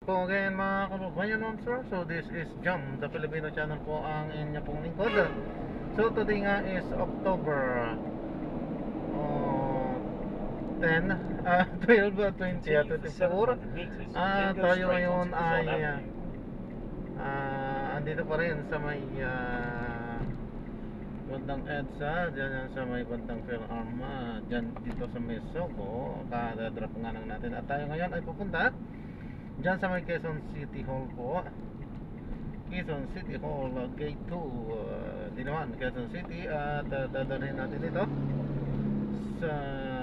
Po again mga kababayan, sir. So this is Jam, the Filipino channel po ang inyo pong lingkod. So today nga is October 10, 12, 20, 24. Tayo ngayon ay andito pa rin sa may bandang EDSA, dyan sa may bandang PhilArma, dyan dito sa may Sogo. Kada-drop nga lang natin. At tayo ngayon ay pupunta dyan sa may Quezon City Hall po. Quezon City Hall, Gate 2, di naman Quezon City. At dadalhin natin ito sa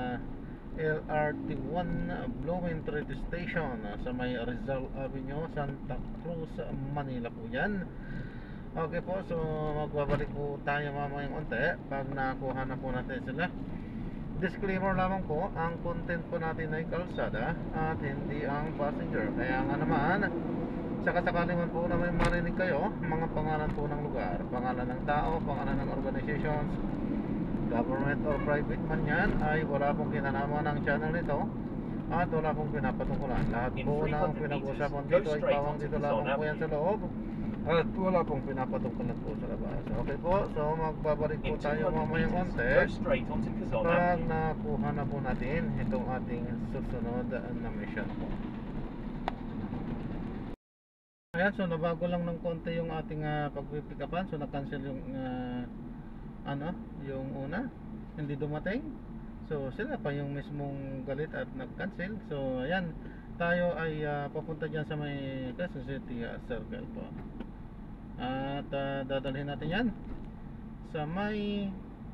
LRT1 Blumentritt Station sa may Rizal Avenue, Santa Cruz, Manila po yan. Okay po, so magbabalik po tayo mamayang unti pag nakuha na po natin sila. Disclaimer lamang po, ang content po natin ay kalsada at hindi ang passenger. Kaya nga naman, sakasakali man po na may marinig kayo, mga pangalan po ng lugar, pangalan ng tao, pangalan ng organizations, government or private man yan, ay wala pong kinalaman ng channel nito at wala pong pinapatungkulan. Lahat po ng pinag-usapan dito ay pawang dito lamang po yan sa loob at wala pong pinapatungkulan po sa labas. Okay po, so magbabalik po tayo mamayang konti pag nakuha na po natin itong ating susunod na mission po. Ayan, so nabago lang ng konti yung ating pagpipikapan. So na-cancel yung yung una, hindi dumating. So sila pa yung mismong galit at nag-cancel. So ayan, tayo ay papunta dyan sa may Quezon City Circle po. At dadalhin natin yan sa may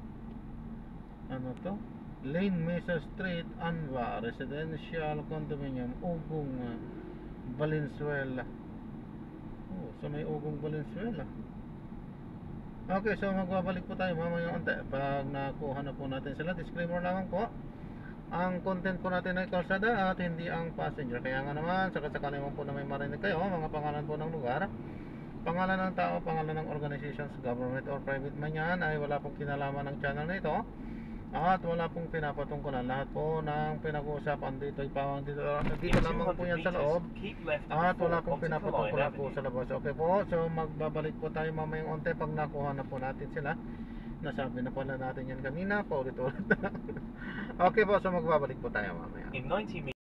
Lane Mesa Street, Anwa Residential Condominium, Ugong, Valenzuela. So may Ugong, Valenzuela. Okay, so magbabalik po tayo mamaya unti pag nakuha na po natin sila. Disclaimer lamang po, ang content po natin ay kalsada at hindi ang passenger. Kaya nga naman, sakasakali mo po na may marinig kayo, mga pangalan po ng lugar, pangalan ng tao, pangalan ng organizations, government or private man yan, ay wala pong kinalaman ng channel na ito at wala pong pinapatungkulan. Lahat po ng pinag-uusapan dito ay pawang dito lamang po yan sa loob at wala pong pinapatungkulan po sa labas. Okay po, so magbabalik po tayo mamayang onte pag nakuha na po natin sila. Nasabi na pala natin yan kanina, paulit-ulit. Okay po, so magbabalik po tayo mamaya. In 90 meters.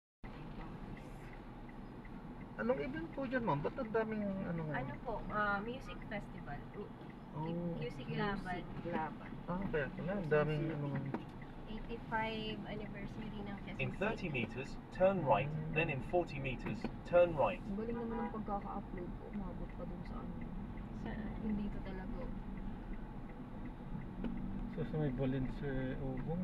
Anong event po dyan, ma'am? Ba't ang daming Ano po, music festival. Music laban. Kaya pala, ang daming 85 anniversary ng Quezon In 30 City. meters, turn right, then in 40 meters, turn right. Ang galing naman ang pagkaka-upload ko. Umabot pa dun sa hindi ko talaga. So sa may Ugong,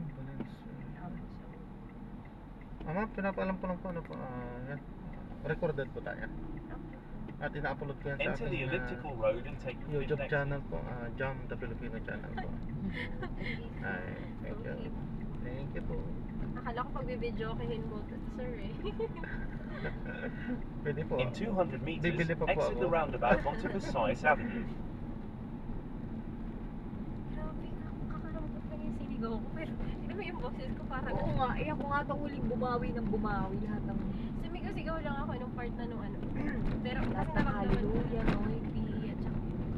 ma'am, pinapaalam ko lang po yan. Recorded po tayo. At ina-upload ko yan sa Enter the aking elliptical road and take the YouTube next. channel po, Jam, the Filipino channel po. Ay, thank you. Thank you po. Akala ko pagbibidyo kahin mo, sir eh. Pwede po. In 200 meters, Bibili pa po exit ako. the roundabout onto Visayas Avenue. Grabe, kakarampot lang yung sinigaw ko. Pero, hindi mo yung boses ko parang... Oo nga, ako nga itong huling bumawi lahat ng Sumigaw-sigaw lang ako nung part na nung Pero, lahat basta ng naman hallelujah, noisy, at saka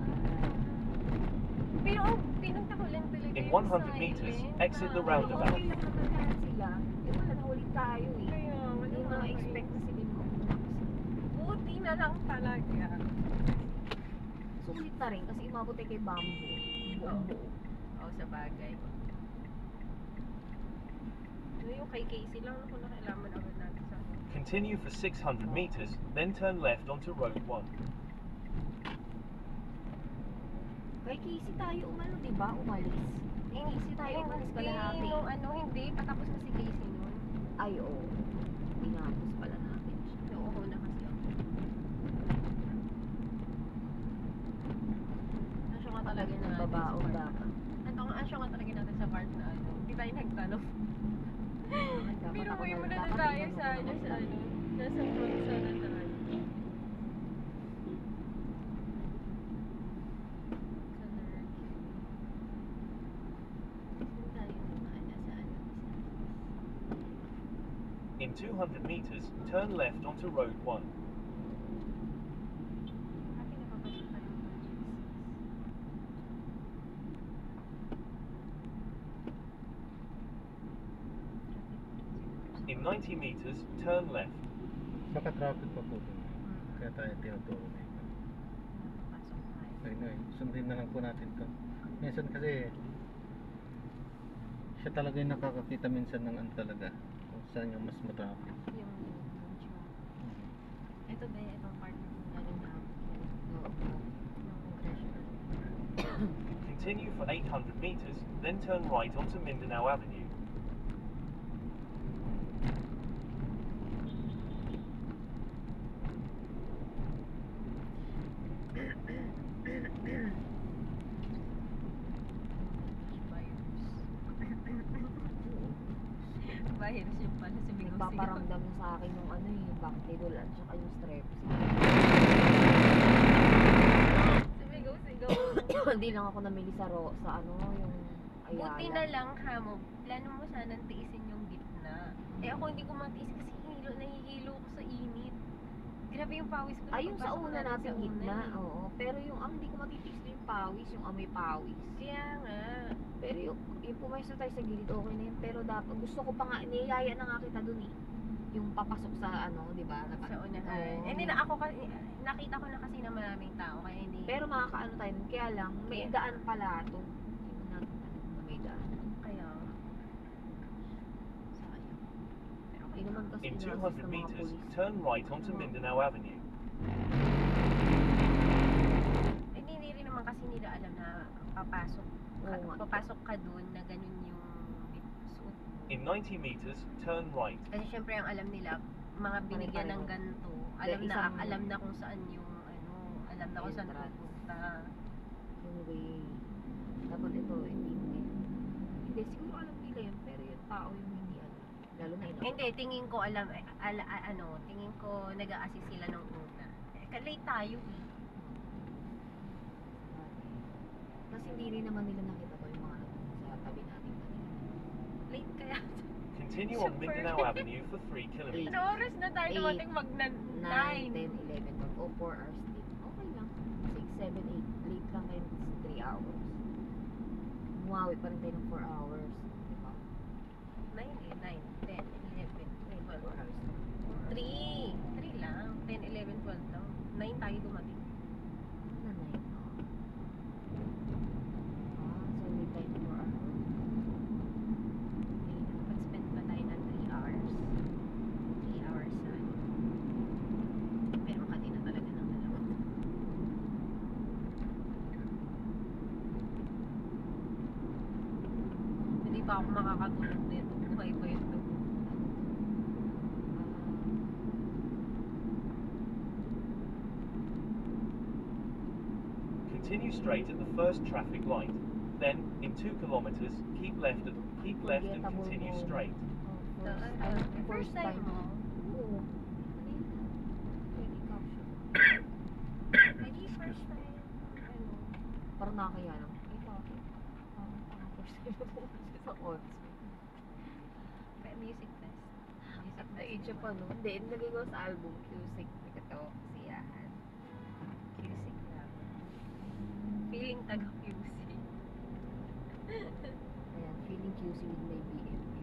Pero, pinunta ko lang talaga In yung 100 meters, exit the roundabout. okay lang naman lahat sila. Wala na huli tayo eh. Kaya, Hindi mo na-expect na sila mo. buti na lang talaga. Sulit na rin kasi umabot tayo kay Bamboo. Buong buo. Oo, sa bagay. Yung kay Casey lang ako nakilaman agad natin sa Continue for 600 meters, then turn left onto Road 1. Kay Casey tayo di ba? Umalis. Casey tayo umalis kalahati. Hindi. Patapos na si Casey noon. Ay, oo. Pinapos pala natin siya. Oo na kasi ako. Asyo nga talaga na Babaong dapat. Asyo nga talaga natin sa part na hindi tayo nagtanong. Pero Dapat uwi mo na dapat tayo tinanong sa ko naman. nasa front sa nataan. In In 200 meters, turn left onto Road 1. Bakit napapasok tayo ng In 90 meters, turn left. Baka traffic pa po dun. Kaya tayo tinuturo dito. Pasok tayo. Ayun na sundin na lang po natin to. Minsan kasi siya talaga yung nakakakita minsan ng ano talaga kung saan yung mas matraffic. Yung ito ba, itong part na galing na Oo. ng congressional. Continue for 800 meters, then turn right onto Mindanao Avenue. Virus yung pala sa bigaw-sigaw. Nagpaparamdam na sa akin yung ano eh, Bactidol at saka yung Strepsil. Sa bigaw-sigaw. Hindi lang ako namili sa sa ano, yung Ayala. Buti na lang ha mo. Plano mo sanang tiisin yung gitna. Eh ako hindi ko matiis kasi nahihilo ko sa init. Grabe yung pawis ko. Ay, yung sa pagpasok una natin natin sa gitna, una eh. oo. Pero yung ang hindi ko matitiis na yung pawis, yung amoy pawis. Kaya nga. Pero yung pumesto tayo sa gilid, okay na yun. Pero dapat, gusto ko pa nga, niyaya na nga kita dun eh. Yung papasok sa ano, di ba? Sa unahan. Oo. And then ako kasi, nakita ko na kasi na maraming tao kaya hindi. Pero makakaano tayo nun. Kaya lang, may Kaya- daan pala to. Hindi mo natin alam na may daan. Kaya. Sayang. Pero Hindi naman kasi In inaassist 200 ng mga meters, pulis. turn right onto Mindanao Avenue. hindi rin naman kasi nila alam na papasok ka, Oo nga. papasok ka dun na ganun yung suot. In 90 meters, turn right. Kasi syempre ang alam nila, mga binigyan ng ganito, alam na isang- alam na kung saan yung ano, alam na kung saan Entrance. pupunta. Yung way. Dapat ito, hindi mo yun. Hindi, siguro alam nila yun. Pero yung tao yung hindi alam. Lalo na ina. Hindi, tingin ko alam, tingin ko nag-a-assist sila nung una. Late tayo eh. Kasi hindi rin naman nila nakita ko yung mga sa tabi natin kanina. Late kaya. Continue on Super. Mindanao Avenue for 3 kilometers. Ano oras na tayo Eight, dumating 9, 9? 10, 11, 12, o 4 hours sleep. Okay lang. 6, 7, 8. Late lang kayo, 3 hours. Bumawi pa rin tayo ng 4 hours. Diba? 9, 10, 11, 12 hours. 3 lang. 10, 11, 12 lang. 9 tayo dumating. Na 9, no? So late tayo ng 4 hours. Nag-spend pa tayo ng 3 hours. 3 hours sa ano. Pero makati na talaga ng dalawa. Hindi pa ako makakatulog nito. Buhay pa yun. Continue straight at the first traffic light. Then, in 2 kilometers, keep left and continue straight. First time mo? Oo. Ano yun? Pwede caption. Hindi first time. Ano? Parang nakakaya lang. Ay, bakit? Parang first time mo pumunta sa concert. Music test. Music At test. age pa, no? Hindi, nilagay ko sa album, Music. Ito, siyahan. Music lang. Feeling taga-music. Ayan, feeling QC with my BFF.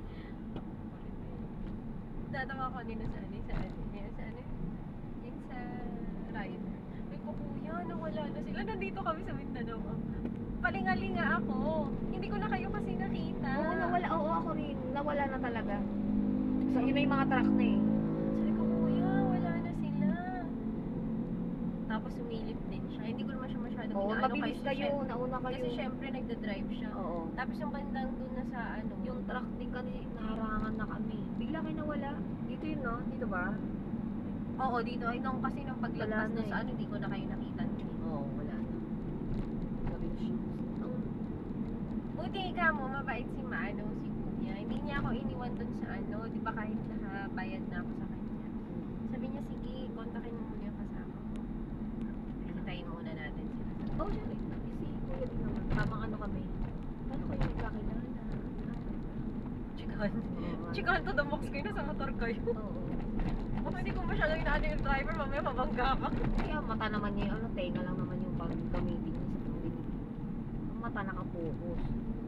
Tatawa ko nila sa ano, yung sa rider. Ay ko kuya, nawala na sila. Nandito kami sa Mindanao. Palingalinga ako. Hindi ko na kayo kasi nakita. Oo, nawala. Oo, ako rin. Nawala na talaga. So, yun na yung mga truck na eh. Sabi ko kuya, wala na sila. Tapos sumilip din siya. Hindi ko naman siya masyadong Oo, inaano mabilis kasi kayo. Nauna kayo. Kasi syempre nagda-drive siya. Oo. Tapos yung bandang doon na sa ano, Yung truck din kanina, naharangan na kami. Bigla kayo nawala. Dito yun, no? Dito ba? oo, dito ay nung kasi nung paglagpas Wala na doon sa eh. ano, hindi ko na kayo nakita. Oo, wala na. Sabi ko, shit. Buti ikaw mo, mabait si Mano, si Kuya. Hindi niya ako iniwan doon sa ano, di ba kahit nakabayad na ako sa kanya. Sabi niya, sige, kontakin mo muna yung kasama ko. Hintayin muna natin sila. Oo, siya rin. Si Kuya din naman. Tamang ano kami. Paano kayo nagkakilala? Chikan. Oo, chikahan to the max kayo, nasa motor kayo. Oo. Baka hindi ko masyadong inaano yung driver, mamaya mabangga ka. Kaya mata naman niya yung ano, tenga lang naman yung paggamitin niya sa pambinig. Ang mata nakapokus.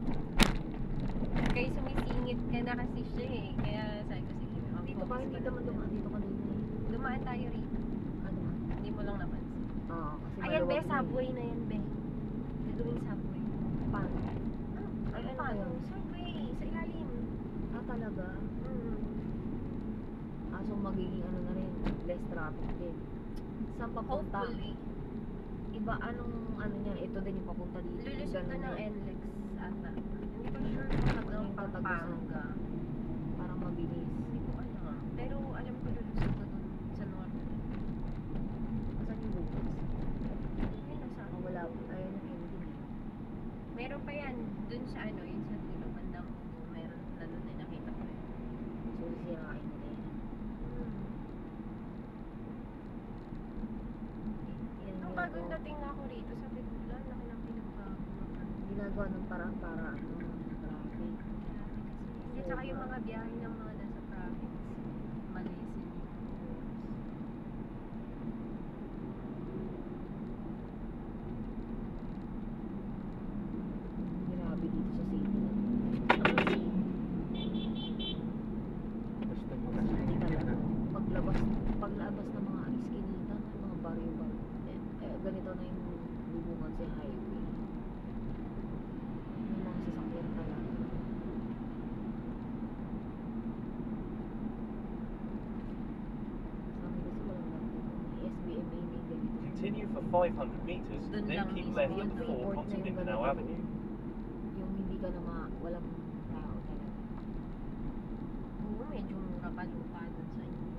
Kaya sumisingit ka na kasi siya eh. Kaya sabi ko, sige, Dito ba? Hindi naman dumaan. Dito ka doon. Dumaan tayo rito. Ano? Hindi mo lang napansin. Oo. Kasi Ayan, be, maluwag na subway na yan, be. Gagawing subway. Paano? Ay, ano paano? yun? Subway, sa ilalim. Ah, talaga? Mm. Ah, so magiging ano na rin, less traffic din. Saan papunta? Hopefully. Iba, anong ano niya? Ito din yung papunta dito. Lulusot na Ganun ng din. NLEX ata. Hindi ko sure kung hanggang Yung tatagos na. Pampanga. Parang mabilis. Hindi ko alam. Pero alam ko lulusot na dun sa north. Asan yung bukas? Ayun, nasa Ah, wala. Ayun yung ending. meron pa yan. Dun sa ano, yun sa dulo, bandang ulo. Meron na dun na nakita ko yun. So, sisirain nila yan. Yan Nung yung bagong ginagawa. dating na ako rito, sabi ko, wala, laki ng pinagbago. Ginagawa ng parang para ano, traffic. Hindi, tsaka yung mga biyahe ng mga nasa province. Malisin yung oras. Grabe dito sa city. Basta Hindi makasingit talaga. na. Paglabas ng mga iskinita, ng mga baryo-baryo. Ganito na yung bubungan sa highway. Yung mga sasakyan talaga. Sa amin kasi walang ganito. May SBMA na yung ganito. Continue for 500 meters, Dun then lang keep mismo. left at Yung the free fork port onto na yung Mindanao ganito. Avenue. Yung hindi ka na walang tao talaga. Oo, medyo mura pa lupa dun sa inyo.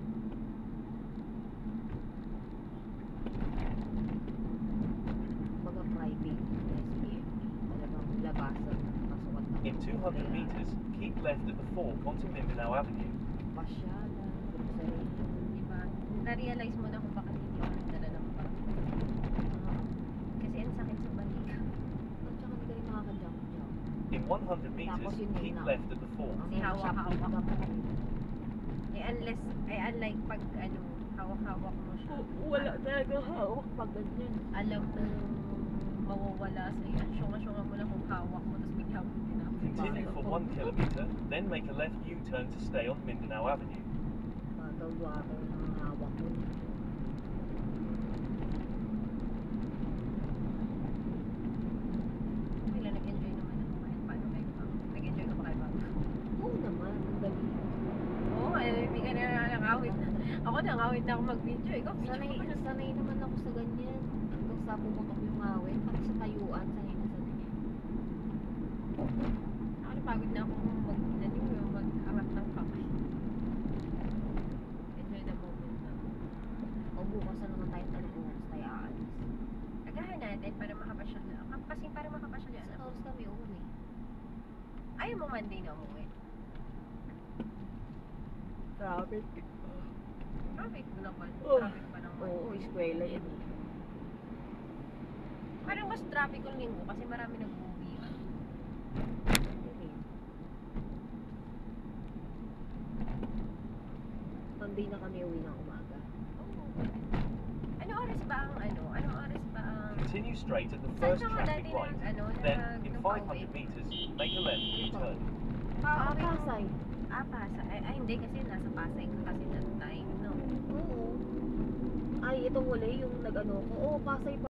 Baga private SBMA. Talagang labasan. Pasukat na. In 200 meters, keep left at the fork onto Mindanao Avenue. Pasyala, grocery. Diba? Na-realize mo na kung bakit hindi ako nagdala ng bag. Kasi ang sakit sa balikat. At saka hindi kayo nakaka-jump-jump. In 100 meters, Tapos yun keep na. left at the fork. Ang Si mga hawak-hawak. shop, Unlike pag ano, hawak-hawak mo siya. talaga hawak pag ganyan. Alam mo mawawala sa'yo. Syunga-syunga mo lang kung hawak mo, tapos bigla mo Continue for 1 kilometer, then make a left U-turn to stay on Mindanao Avenue. Bagaw-wagaw ng hawak mo. Wala, nag-enjoy naman ako kahit paano kayo pa. Nag-enjoy ka pa kayo pa. Oo naman, ang dali. Oo, hindi ka na nakawit na. Ako nakawit na ako mag-video. Ikaw, video Sanay, ka pa na. sanay naman ako sa ganyan. Hanggang sa pumutok yung awit. Pati sa tayuan, sanay na sanay. Ako napagod na ako mag-angat ng kamay. Enjoy the moment na. O bukas na naman tayo talagang oras tayo aalis. Agahan natin para makapasyal na. Kasi para makapasyal Sa na. oras kami uuwi. Ayaw mo Monday na umuwi. Traffic. Traffic naman. Oh. Traffic pa naman. Oo, eskwela yan eh. Parang mas traffic yung linggo kasi marami nag-uwi. Monday na kami uwi ng umaga. Ano oras ba ang ano? Anong oras ba ang... Continue straight at the Saan first ka nga traffic dati light. ano, Then, in nagpauwi? 500 meters, make a left U-turn. Pauwi mo. Pasay. Pasay. Ay, hindi kasi nasa Pasay ka kasi that time, no? Oo. Ay, itong huli, yung nag-ano ko. Oo, Pasay pa